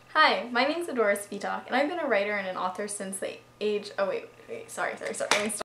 Hi, my name's Adora Spitak, and I've been a writer and an author since the age— oh wait, sorry, let me start.